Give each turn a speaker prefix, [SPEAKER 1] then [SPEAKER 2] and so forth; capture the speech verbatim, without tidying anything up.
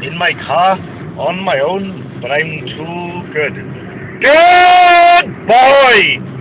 [SPEAKER 1] in my car on my own, but I'm too good. Good boy!